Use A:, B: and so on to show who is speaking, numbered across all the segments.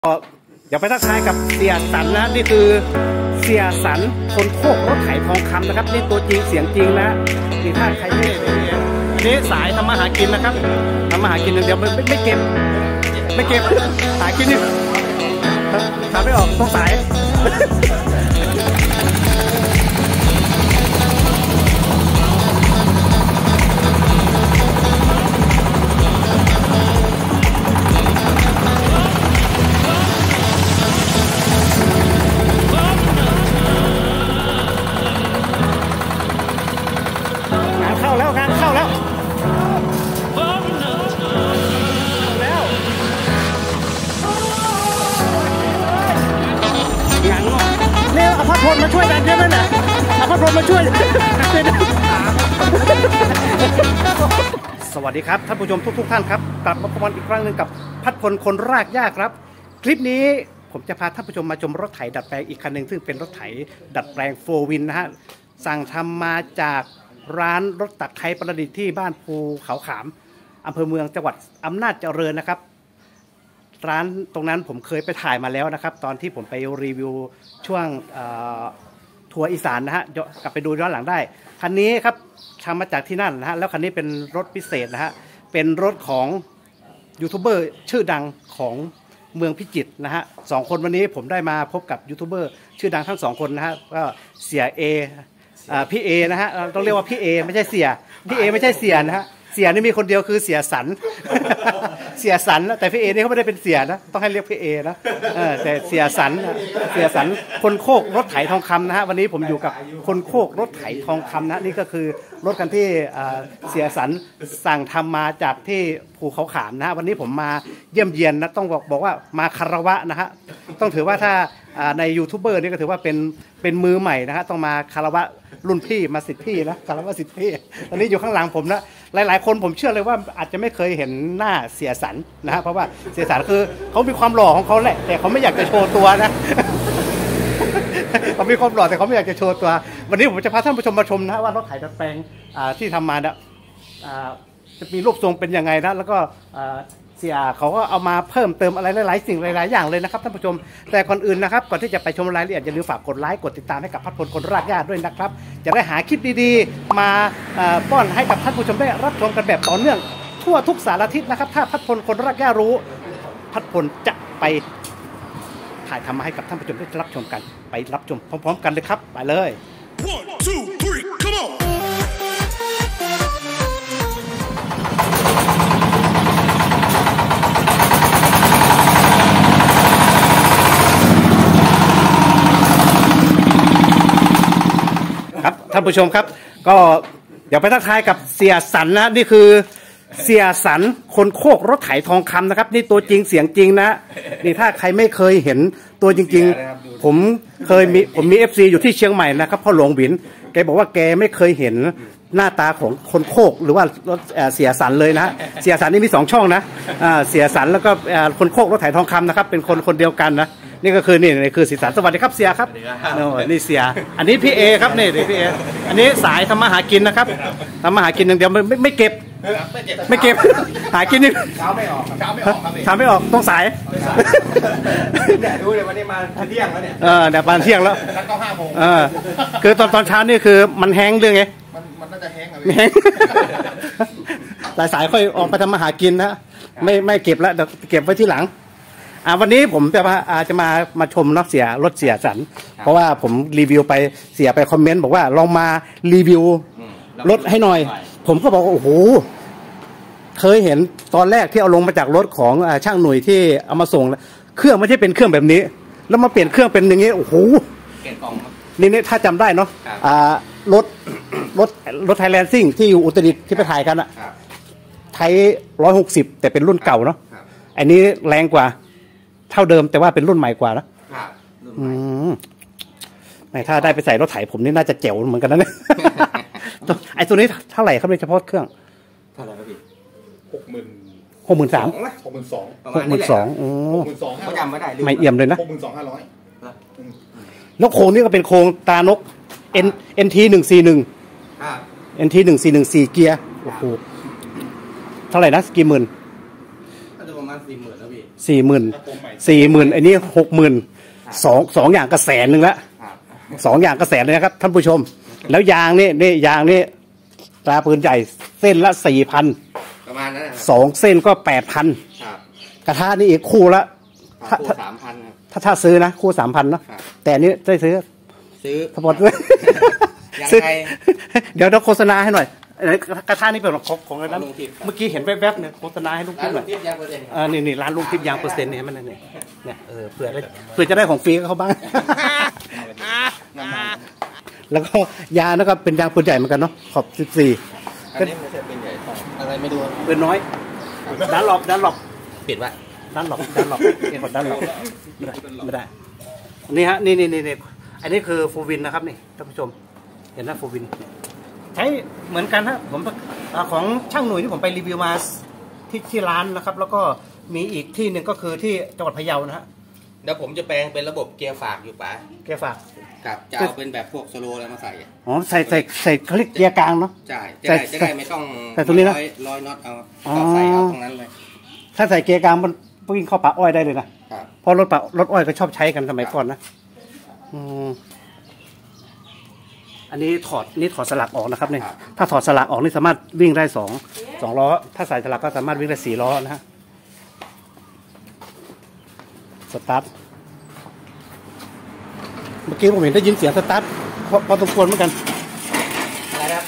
A: อย่าไปทักทายกับเสียสันนะนี่คือเสียสันคนโคกรถไถทองคำนะครับนี่ตัวจริงเสียงจริงนะนี่ถ้าใครไม่นี่สายทำมาหากินนะครับทำมาหากินอย่างเดียวไม่เก็บหากินนี่ทำไม่ออกต้องสายงานเข้าแล้วงานงอกเนี่ยเอาพัดพลมาช่วยดันเยอะไหมเนี่ยเอาพัดพลมาช่วยสวัสดีครับท่านผู้ชมทุกท่านครับกลับมาพบกันอีกครั้งหนึ่งกับพัดพลคนรากหญ้าครับคลิปนี้ผมจะพาท่านผู้ชมมาชมรถไถดัดแปลงอีกคันหนึ่งซึ่งเป็นรถไถดัดแปลง4 วินนะฮะสั่งทำมาจากร้านรถตักไทยประดิษฐ์ที่บ้านภูเขาขามอำเภอเมืองจังหวัดอำนาจเจริญนะครับร้านตรงนั้นผมเคยไปถ่ายมาแล้วนะครับตอนที่ผมไปรีวิวช่วงทัวร์อีสานนะฮะกลับไปดูย้อนหลังได้คันนี้ครับทำมาจากที่นั่นนะฮะแล้วคันนี้เป็นรถพิเศษนะฮะเป็นรถของยูทูบเบอร์ชื่อดังของเมืองพิจิตรนะฮะ2 คนวันนี้ผมได้มาพบกับยูทูบเบอร์ชื่อดังทั้ง2 คนนะฮะก็เสียเอพี่เอนะฮะต้องเรียกว่าพี่เอไม่ใช่เสียพี่เอไม่ใช่เสียนะฮะเสียนี่มีคนเดียวคือเสียสัน เสียสันแต่พี่เอนี่เขาไม่ได้เป็นเสียนะต้องให้เรียกพี่เอนะแต่เสียสันคนโคกรถไถทองคำนะฮะวันนี้ผมอยู่กับคนโคกรถไถทองคำนะนี่ก็คือรถกันที่เสียสันสั่งทำมาจากที่ภูเขาขามนะฮะวันนี้ผมมาเยี่ยมเยียนนะต้องบอกว่ามาคารวะนะฮะต้องถือว่าถ้าในยูทูบเบอร์นี่ก็ถือว่าเป็นมือใหม่นะฮะต้องมาคารวะรุ่นพี่มาสิทธิ์พี่นะคารวะสิทธิ์พี่ตอนนี้อยู่ข้างหลังผมนะหลายๆคนผมเชื่อเลยว่าอาจจะไม่เคยเห็นหน้าเสียสันนะฮะเพราะว่าเสียสันคือเขามีความหล่อของเขาแหละแต่เขาไม่อยากจะโชว์ตัวนะ เขามีความหล่อแต่เขาไม่อยากจะโชว์ตัววันนี้ผมจะพาท่านผู้ชมมาชมนะว่ารถไถดัดแปลงที่ทำมาเนี่ยจะมีรูปทรงเป็นยังไงนะแล้วก็เสียเขาก็เอามาเพิ่มเติมอะไรหลายๆสิ่งหลายๆอย่างเลยนะครับท่านผู้ชมแต่ก่อนอื่นนะครับก่อนที่จะไปชมรายละเอียดอย่าลืมฝากกดไลค์กดติดตามให้กับพัดพลคนรากหญ้าด้วยนะครับจะได้หาคลิปดีๆมาป้อนให้กับท่านผู้ชมได้รับชมกันแบบต่อเนื่องทั่วทุกสารทิศนะครับถ้าพัดพลคนรากหญ้ารู้พัดพลจะไปถ่ายทำมาให้กับท่านผู้ชมได้รับชมกันไปรับชมพร้อมๆกันเลยครับไปเลย
B: 1 2 3 come on
A: ครับท่านผู้ชมครับก็อย่าไปทักทายกับเสียสันนะนี่คือเสียสันคนโคกรถไถทองคำนะครับนี่ตัวจริงเสียงจริงนะนี่ถ้าใครไม่เคยเห็นตัวจริงๆผมมี FC อยู่ที่เชียงใหม่นะครับพ่อหลวงบินแกบอกว่าแกไม่เคยเห็นหน้าตาของคนโคกหรือว่ารถเสียสันเลยนะเสียสันนี่มี2 ช่องนะเสียสันแล้วก็คนโคกรถไถทองคำนะครับเป็นคนเดียวกันนะนี่ก็คือนี่คือสีสันสวัสดีครับเสียครับนี่เสียอันนี้พี่เอครับนี่พี่เออันนี้สายทำมาหากินนะครับทำมาหากินอย่างเดียวไม่เก็บหากินนี่เช้าไม่ออกต้องสาย
C: เนี่ยดูเลยวันนี้มาเที่ยงแล้วเนี่ย
A: เดี๋ยวมาเที่ยงแล้ว
C: นัดก็5 โมง
A: คือตอนเช้านี่คือมันแห้งเรื่องไง
C: มันน่าจะแห้งอะ
A: พี่สายค่อยออกไปทำมาหากินนะไม่เก็บแล้วเดี๋ยวเก็บไว้ที่หลังวันนี้ผมจะมาชมรถเสียสันเพราะว่าผมรีวิวไปเสียไปคอมเมนต์บอกว่าลองมารีวิวรถให้หน่อยผมก็บอกว่าโอ้โหเคยเห็นตอนแรกที่เอาลงมาจากรถของช่างหน่วยที่เอามาส่งเครื่องไม่ใช่เป็นเครื่องแบบนี้แล้วมาเปลี่ยนเครื่องเป็นอย่างนี้โอ้โหนี่ถ้าจำได้เนาะรถไทยแลนซิ่งที่อยู่อุตรดิตถ์ที่ไปถ่ายกันอะไทย160แต่เป็นรุ่นเก่าเนาะอันนี้แรงกว่าเท่าเดิมแต่ว่าเป็นรุ่นใหม่กว่านะถ้าได้ไปใส่รถไถผมนี่น่าจะเจ๋วเหมือนกันนะเนี่ยไอ้ตัวนี้เท่าไหร่ครับในเฉพาะเครื่อง
C: เท่าไหร่ครับพี่
A: 63,000
C: 62,000เขาจำไม่ได้
A: ไม่เอี่ยมเลยนะ
C: 62,500
A: แล้วโครงนี่ก็เป็นโครงตานก NT 141 NT 1414เกียร์โอ้โหเท่าไหร่นะกี่หมื่น
C: ก็จะประมาณ40,000แล้วพี่
A: 40,000อันนี้60,000สองอย่างก็100,000ละ2อย่างก็100,000เลยนะครับท่านผู้ชมแล้วยางนี่ยางนี่ตราปืนใหญ่เส้นละ4,000
C: ประมาณนั้นนะ
A: 2เส้นก็8,000กระทะนี่อีกคู่ละ
C: คู่3,000ครับ
A: ถ้าซื้อนะคู่3,000เนาะแต่นี้ได้ซื้อสปอร์ตด้วยเดี๋ยวเราโฆษณาให้หน่อยกระทะนี่เป็นของอะไรนะเมื่อกี้เห็นแวบๆเนี่ยโฆษณาให้ลุงทิพย์หน่อยนี่ร้านลุงทิพย์ยางเปอร์เซ็นต์เนี่ยมันเนี่ยเผื่อจะได้ของฟรีเขาบ้างแล้วก็ยางนะครับเป็นยางปืนใหญ่เหมือนกันเนาะขอบ14
C: อันนี้ไม่ใช่ปืนใหญ่อะไรไม่ดู
A: ปืนน้อยด้านหลบ
C: ปิดไว้
A: ด้านหลบเกี่ยวกับด้านหลบไม่ได้นี่ฮะนี่อันนี้คือฟูวินนะครับนี่ท่านผู้ชมเห็นนะฟูวินใช้เหมือนกันฮะผมของช่างหนุ่ยที่ผมไปรีวิวมาที่ร้านนะครับแล้วก็มีอีกที่หนึ่งก็คือที่จังหวัดพะเยานะฮะ
C: เดี๋ยวผมจะแปลงเป็นระบบเกียร์ฝากอยู่ป๋า
A: เกียร์ฝาก
C: ครับจะเอาเป็นแบบพวกสโลอะไรมาใส่
A: อ๋อใส่เขาเรียกเกียร์กลางเนาะ
C: ใช่จะได้ไม่ต้อง
A: ใส่ตรงนี้นะ
C: ร้อยน็อตเอาใส่เอาตรงนั้นเลย
A: ถ้าใส่เกียร์กลางมันวิ่งเข้าป่าอ้อยได้เลยนะเพราะรถอ้อยก็ชอบใช้กันสมัยก่อนนะอันนี้ถอดสลักออกนะครับเนี่ยถ้าถอดสลักออกนี่สามารถวิ่งได้สองล้อถ้าใส่สลักก็สามารถวิ่งได้4 ล้อนะฮะสตาร์ทเมื่อกี้ผมเห็นได้ยินเสียงสตาร์ทพอสมควรเหมือนกัน
C: อะไรครับ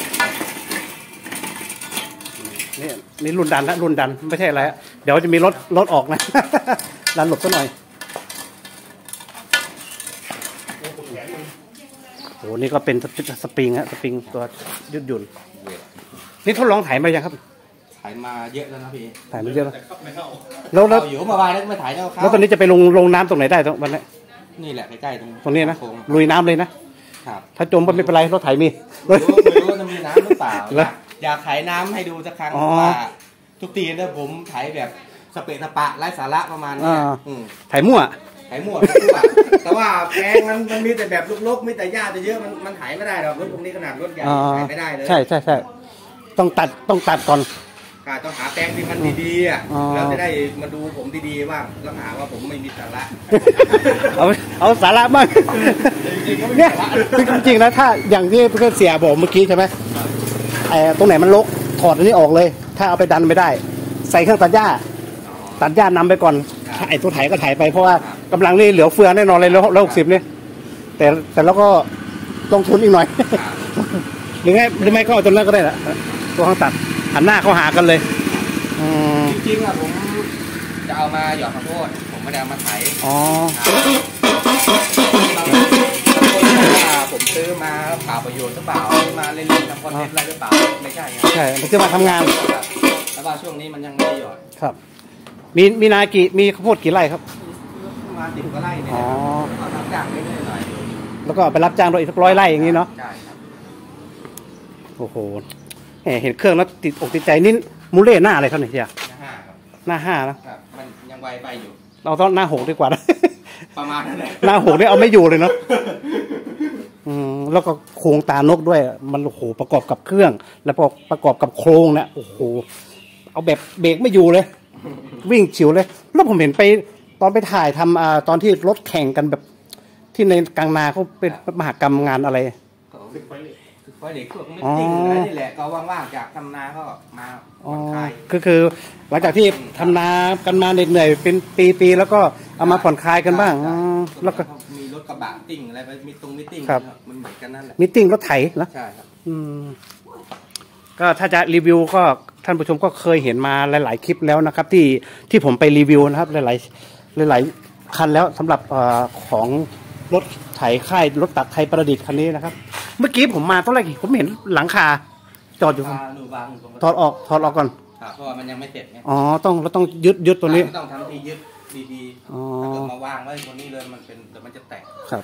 A: นี่รุ่นดันไม่ใช่อะไรเดี๋ยวจะมีรถออกนะดันหลบซะหน่อยโอ้นี่ก็เป็นสปริงฮะสปริงตัวยืดหยุ่นนี่ทดลองถ่ายมายังครับ
C: ถ่ายมาเยอะแล้วนะพี่
A: ถ่ายมาเยอะ
C: แล้วอยู่มาวายแล้วไม่ถ่าย
A: แล้วตอนนี้จะไปลงน้ำตรงไหนได้ตรงวันนี้
C: นี่แหละใกล้ๆ
A: ตรงนี้นะลุยน้ำเลยนะครับถ้าจมก็ไม่เป็นไรรถไถมี
C: ไม่รู้จะมีน้ำหรือเปล่าอยากถ่ายน้ำให้ดูสักครั้งว่าทุกทีเนี่ยผมถ่ายแบบสเปะสปะไร้สาระประมาณนี้
A: ถ่ายมั่ว
C: แต่ว่าแปลงมันมีแต่แบบลุกๆมีแต่หญ้าจะเยอะมันถ่ายไม่ได้หรอกรถพวกนี้ขนาดรถใหญ่ถ่ายไม่ได้เลย
A: ใช่ต้องตัดก่อน
C: ต้องหาแปลงที่มันดีๆเราจะได้มาดูผมดีๆบ้างแล้วหาว่าผมไม่มีสาระ
A: เอาสาระบ้างเนี่ยจริงๆนะถ้าอย่างที่เพื่อนเสียบอกเมื่อกี้ใช่ไหมตรงไหนมันรกถอดอันนี้ออกเลยถ้าเอาไปดันไม่ได้ใส่เครื่องตัดหญ้านำไปก่อนไอ้ตัวไถก็ไถไปเพราะว่ากำลังนี่เหลือเฟือแน่นอนเลย160เนี่ยแต่แล้วก็ลงทุนอีกหน่อยหรือไม่ก็เอาตัวนั้นก็ได้ละตัวข้างตัดหันหน้าเข้าหากันเลย
C: จริงๆผมจะเอามาหยอดข้าวโพดผมไม่ได้เอามาไถผมซื้อมาเปล่าประโยชน์หรือเปล่ามาเล่นๆทำคอนเทนต์อะไรหรือเปล่าไม่ใช่
A: ใช่มันจะมาทำงาน
C: แต่ว่าช่วงนี้มันยังไม่ได้หยอด
A: ครับมีนามีข้าวโพดกี่ไร่ครับ
C: ประมาณ10 กว่าไร่เนี่ยเอารับจ้างเรื่อยๆหน่อย
A: แล้วก็ไปรับจ้างโดยอีก100 ไร่อย่างนี้เนาะ
C: ใช่ครับ
A: โอ้โหเห็นเครื่องแล้วติดอกติดใจนี่มูเล่หน้าอะไรครับเนี่ยหน้า 5แล้ว
C: มันยังไวไปอยู่
A: เราต้องหน้า 6ดีกว่า
C: ประมาณนั้น
A: หน้า 6นี่เอาไม่อยู่เลยเนาะแล้วก็โครงตานกด้วยมันโอ้โหประกอบกับเครื่องแล้วประกอบกับโครงเนี่ยโอ้โหเอาแบบเบรกไม่อยู่เลยวิ่งฉิวเลยแล้วผมเห็นไปตอนไปถ่ายทำตอนที่รถแข่งกันแบบที่ในกลางนาเขาเป็นมหกรรมงานอะไร
C: ไฟเด็กพวกมิตติ้งอะไรนี่แหละก็ว่างๆจากทำนาก็มาผ่อนคลาย
A: คือหลังจากที่ทำนากันมาเหนื่อยเป็นปีแล้วก็เอามาผ่อนคลายกันบ้างแล้วก็
C: มีรถกระบะติ้งอะไรไปมิตติ้งมันเหมือนกันนั่นแหละ
A: มิตติ้งรถไถนะ
C: ใช่ครับ
A: ก็ถ้าจะรีวิวก็ท่านผู้ชมก็เคยเห็นมาหลายๆคลิปแล้วนะครับที่ผมไปรีวิวนะครับหลายคันแล้วสำหรับของรถไถค่ายรถตัดไทยประดิษฐ์คันนี้นะครับเมื่อกี้ผมมาตอนแรกผมเห็นหลังคาจอดอยู่ถอดออกก่อน
C: เพราะว่ามันยังไม่เสร็จไง
A: เราต้องยึดตัวนี้
C: ต้องทำที่ยึดดีๆถ้าเกิดมาวางไว้ตัวนี้เลยมันจะแตก
A: ครับ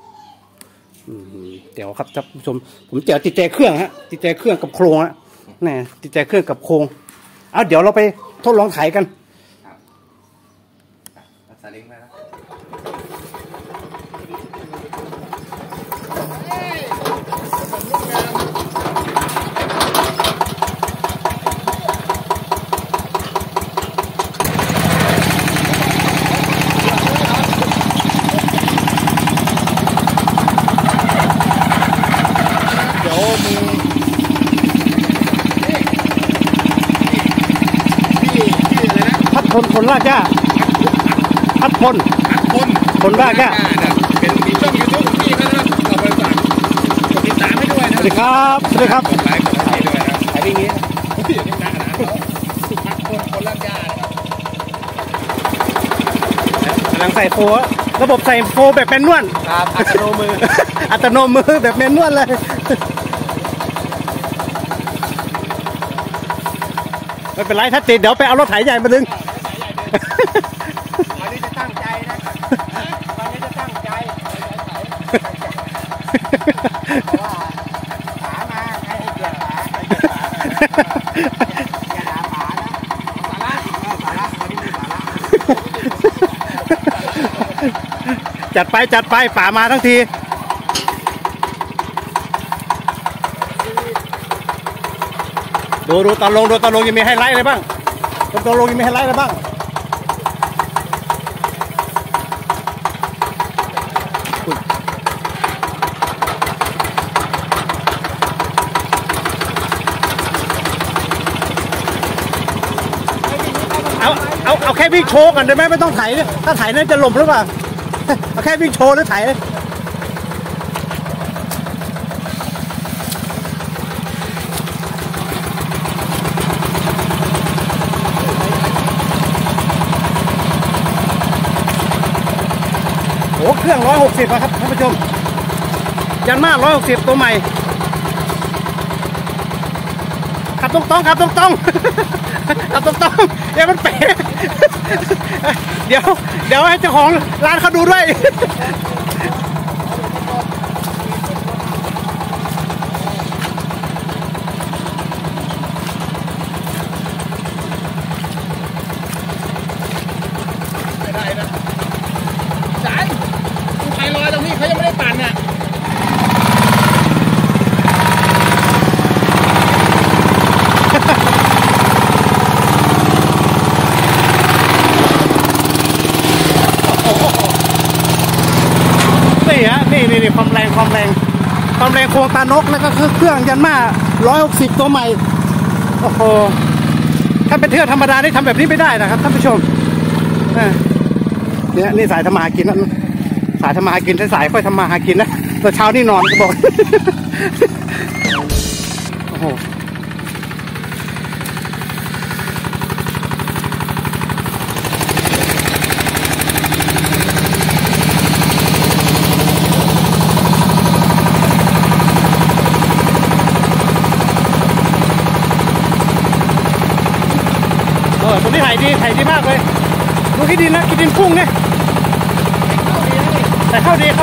A: เดี๋ยวครับท่านผู้ชมผมเจอติดใจเครื่องฮะติดใจเครื่องกับโครงฮะนี่ติดใจเครื่องกับโครงเดี๋ยวเราไปทดลองไถกัน
C: สลิงไปแล้ว
A: คนรากหญ้าพัดพลคนรากหญ้า
C: เป็นมีช่องยูทูบของพี่เขานะครับขอบคุณฝากกดติดตามให้ด้วยนะ
A: สวัสดีครับสวัสดีครับ
C: กดไลค์กดให้ด้วยนะถ่ายอย่างนี้อยู่ที่นั่นนะสุพัฒน์คนรากหญ้านะครับ
A: กำลังใส่โฟระบบใส่โฟแบบแมนนวล
C: ครับอัตโนมือ
A: อัตโนมือแบบแมนนวลเลยไม่เป็นไรถ้าติดเดี๋ยวไปเอารถไถใหญ่มาดึง
C: วันนี้จะตั้งใจนะวันนี้จะตั้งใจเพราะว่าขามาใครให้เกียรติขาใครเกียรติขาอย่าด่าขานะสาระวันนี้มีสาระ
A: จัดไปป่ามาทั้งทีดูตอนลงยังมีไฮไลท์อะไรบ้างตอนลงยังมีไฮไลท์อะไรบ้างเอาแค่วิ่งโชว์กันได้ไหมไม่ต้องไถถ้าไถนั่นจะหล่มหรือเปล่าเอาแค่วิ่งโชว์หรือไถโอ้เครื่อง160ครับท่านผู้ชมยันมา160ตัวใหม่ขับตรงๆขับตรงๆเดี๋ยวมันเป๋เดี๋ยวให้เจ้าของร้านเขาดูด้วย
C: ไม่ได้นะจานกูไทยลอยตรงนี้เขายังไม่ได้ปั่นน่ะ
A: นี่ความแรงโครงตานกแล้วก็เครื่องยันมา160ตัวใหม่โอ้โหถ้าเป็นเทือกธรรมดาได้ทำแบบนี้ไม่ได้นะครับท่านผู้ชมเนี่ยนี่สายทำมาหากินนะสายทำมาหากินสายค่อยทำมาหากินนะตอนเช้านี่นอนก็บอกโอ้โหตัวนี้ถ่ายดีมากเลยดูขี้ดินนะขี้ดินพุ่งเนี่ยแต่เข้าดี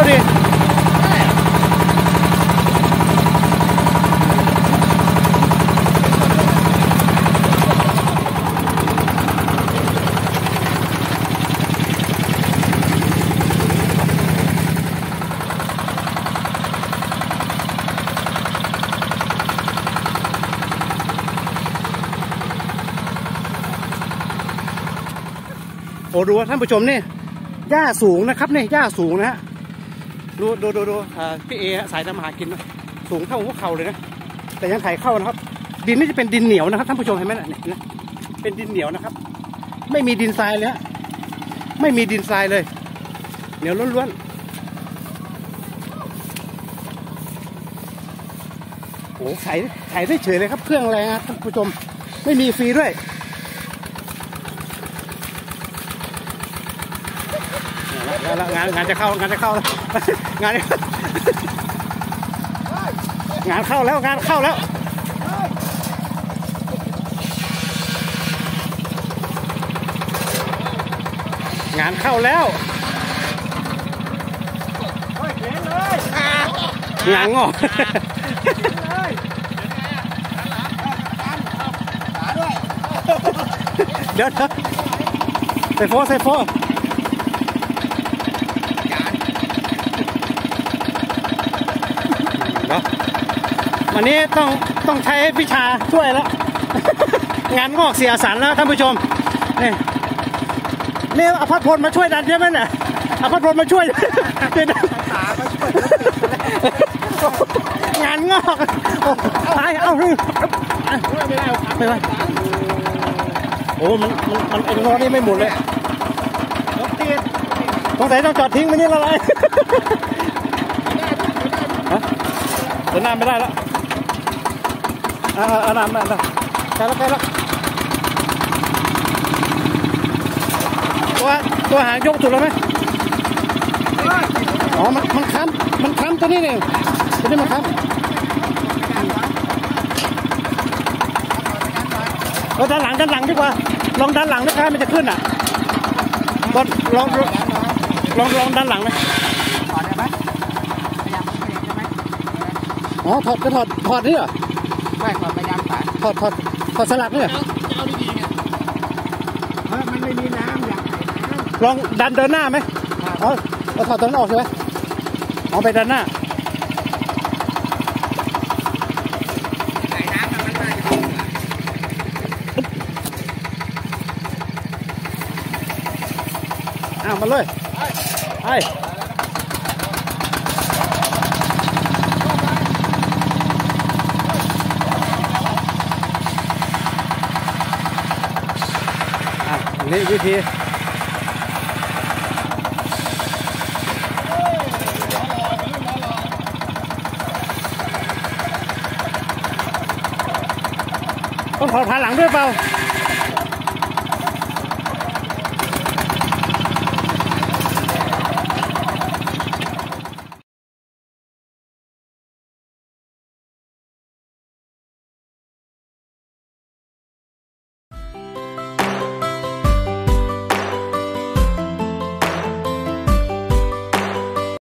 A: โอ้ดูท่านผู้ชมนี่หญ้าสูงนะครับนี่หญ้าสูงนะฮะดูพี่เอสายทำมาหากินนะสูงเท่าหัวเข่าเลยนะแต่ยังไถเข้านะครับดินนี่จะเป็นดินเหนียวนะครับท่านผู้ชมเห็นไหมเนี่ยเป็นดินเหนียวนะครับไม่มีดินทรายเลยฮะไม่มีดินทรายเลยเหนียวล้วนๆโอ้ไถได้เฉยเลยครับเครื่องแรงท่านผู้ชมไม่มีฟรีด้วยแล้วงานจะเข้าแล้วงานเข้าแล้วงานเข้าแล้วงานเข้าแล้วงานงอกเดี๋ยวใส่โฟวันนี้ต้องใช้วิชาช่วยแล้ว งานงอกเสียสันแล้วท่านผู้ชมนี่อภัทรพลมาช่วยดันใช่ไหมเนี่ยอภัทรพลมาช่วยงานงอกเอาไม่ได้โอ้มันไอ้ล้อนี่ไม่หมุนเลยรถติดสงสัยต้องจอดทิ้งไว้นี่ละไรฮะเดินหน้าไม่ได้แล้วน้ำใกล้แล้วตัวหางยกถูกแล้วไหมอ๋อมันค้ำตัวนี้เนี่ยตัวนี้มันค้ำเราด้านหลังดีกว่าลองด้านหลังนะครับมันจะขึ้นอ่ะลองด้านหลังนะ
C: ถอดได้ไหมพยายามเบรกได้ไหม
A: อ๋อถอดนี่เหรอ
C: ไม่ถอดพยายามถอด
A: สลักนี่เหรอ
C: เอาดีๆเนี่ยมันไม่มีน้ำอยาก
A: ลองดันเดินหน้าไหมอ๋อเราถอดตัวนั้นออกใช่ไหมอ๋อไปด้านหน้า
C: ไหนน้ำมันน่าจะดี
A: มาเลยไปนี่วิธีต้องถอดผ่านหลังด้วยเปล่า